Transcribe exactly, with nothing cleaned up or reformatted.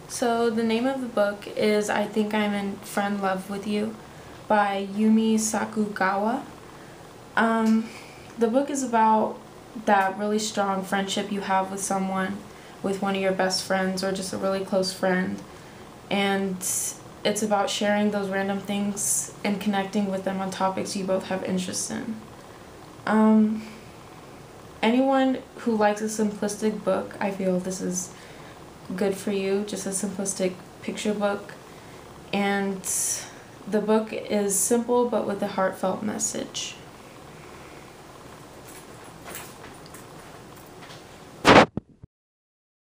So the name of the book is I Think I'm in Friend Love with You by Yumi Sakugawa. Um, the book is about that really strong friendship you have with someone, with one of your best friends or just a really close friend. And it's about sharing those random things and connecting with them on topics you both have interest in. Um, anyone who likes a simplistic book, I feel this is good for you, just a simplistic picture book. And the book is simple but with a heartfelt message.